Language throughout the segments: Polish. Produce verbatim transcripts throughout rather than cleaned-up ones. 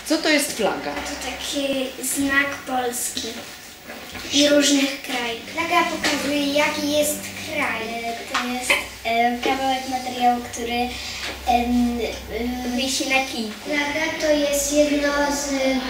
Co to jest flaga? To taki znak Polski i różnych krajów. Flaga pokazuje, jaki jest kraj. To jest e, kawałek materiału, który e, e, wisi na kijku. Flaga to jest jedno z,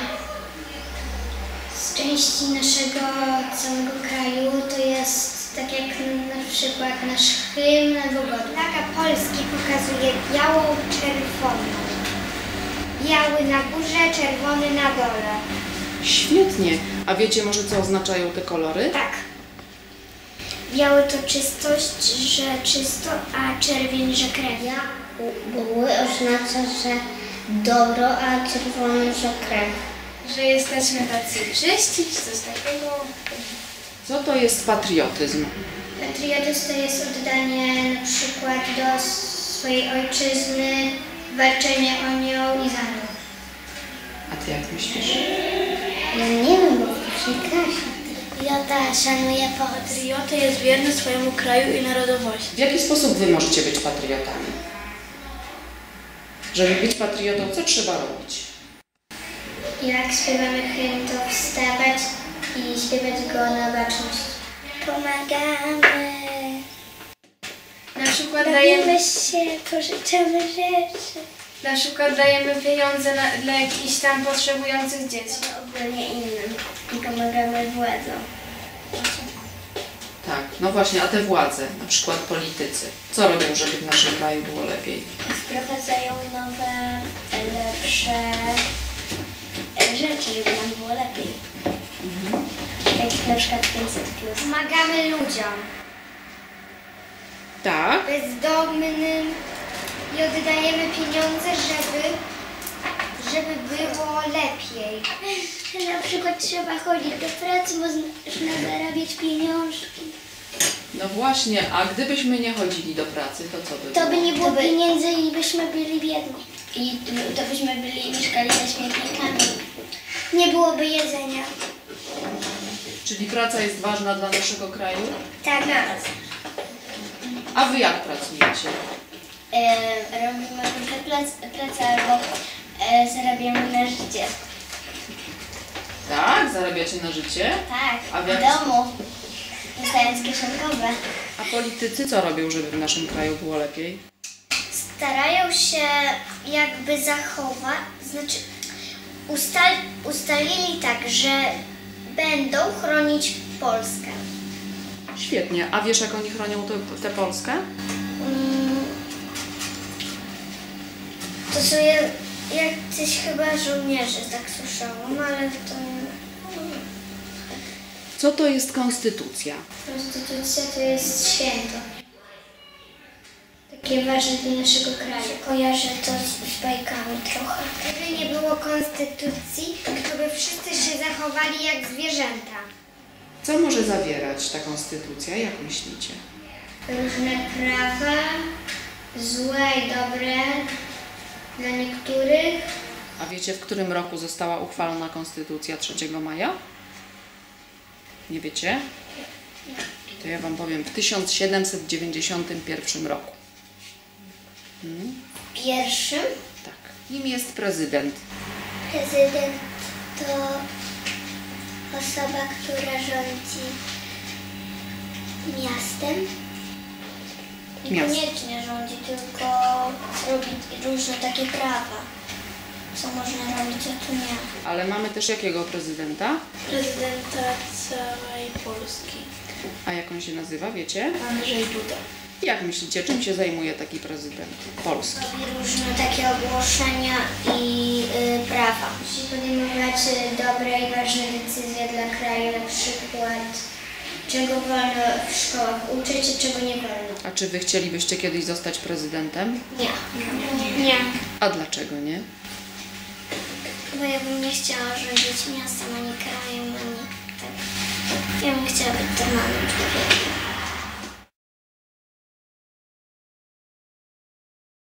z części naszego całego kraju. To jest tak jak na przykład nasz hymn albo godło. Flaga Polski pokazuje biało-czerwoną. Biały na górze, czerwony na dole. Świetnie. A wiecie może, co oznaczają te kolory? Tak. Biały to czystość, że czysto, a czerwień, że krew. Biały oznacza, że dobro, a czerwony, że krew. Że jesteśmy tacy czyści, czy coś takiego. Co to jest patriotyzm? Patriotyzm to jest oddanie na przykład do swojej ojczyzny, walczenie o nią i za nią. A ty jak myślisz? Ja nie wiem, bo przepraszam. Patriota szanuje Patriota jest wierny swojemu kraju i narodowości. W jaki sposób wy możecie być patriotami? Żeby być patriotą, co trzeba robić? Jak śpiewamy hymn, to wstawać i śpiewać go na baczność. Pomagamy. Na przykład dajemy, Bawimy się, pożyczamy rzeczy. na przykład dajemy pieniądze na, dla jakichś tam potrzebujących dzieci. Ogólnie innym i pomagamy władzom. Tak, no właśnie, a te władze, na przykład politycy, co robią, żeby w naszym kraju było lepiej? Wprowadzają nowe, lepsze rzeczy, żeby nam było lepiej. Mhm. Jak na przykład pięćset plus. Pomagamy ludziom. Tak? Bezdomnym i oddajemy pieniądze, żeby, żeby było lepiej. Na przykład trzeba chodzić do pracy, można zarabiać pieniążki. No właśnie, a gdybyśmy nie chodzili do pracy, to co by To było? by nie było to by... pieniędzy i byśmy byli biedni. I to byśmy byli mieszkali ze śmietnikami. Nie byłoby jedzenia. Czyli praca jest ważna dla naszego kraju? Tak. A wy jak pracujecie? E, robimy różne prace, prace albo e, zarabiamy na życie. Tak? Zarabiacie na życie? Tak, A w w jaki domu. Dostając kieszonkowe. A politycy co robią, żeby w naszym kraju było lepiej? Starają się jakby zachować, znaczy ustal, ustalili tak, że będą chronić Polskę. Świetnie. A wiesz, jak oni chronią tę Polskę? Mm, to są jak, jacyś chyba żołnierze, tak słyszałam, ale to... Co to jest konstytucja? Konstytucja to jest święto. Takie ważne dla naszego kraju. Kojarzę to z, z bajkami trochę. Gdyby nie było konstytucji, to by wszyscy się zachowali jak zwierzęta. Co może zawierać ta konstytucja? Jak myślicie? Różne prawa, złe i dobre dla niektórych. A wiecie, w którym roku została uchwalona konstytucja trzeciego maja? Nie wiecie? To ja wam powiem, w tysiąc siedemset dziewięćdziesiątym pierwszym roku. Hmm? Pierwszym Tak. Nim jest prezydent. prezydent to osoba, która rządzi miastem. Niekoniecznie rządzi, tylko robi różne takie prawa, co można robić, a co nie. Ale mamy też jakiego prezydenta? Prezydenta całej Polski. A jak on się nazywa, wiecie? Andrzej Duda. Jak myślicie, czym się zajmuje taki prezydent Polski? Robi różne takie ogłoszenia i y, prawa. Musi podejmować y, dobre i ważne decyzje dla kraju, na przykład czego wolno w szkołach uczyć, a czego nie wolno. A czy wy chcielibyście kiedyś zostać prezydentem? Nie. Nie. A dlaczego nie? Bo ja bym nie chciała rządzić miastem, ani krajem, ani tak. Ja bym chciała być normalnym człowiekiem.